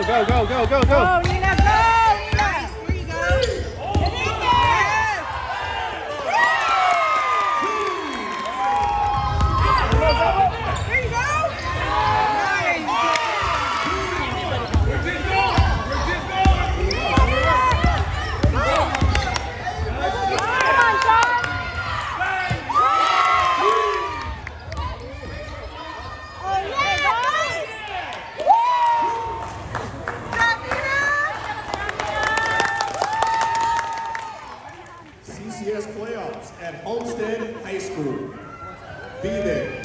go, go, go, go, go. Go, Nina, go, Nina. There you go. Get in there. There you go. CCS playoffs at Homestead High School. Be there.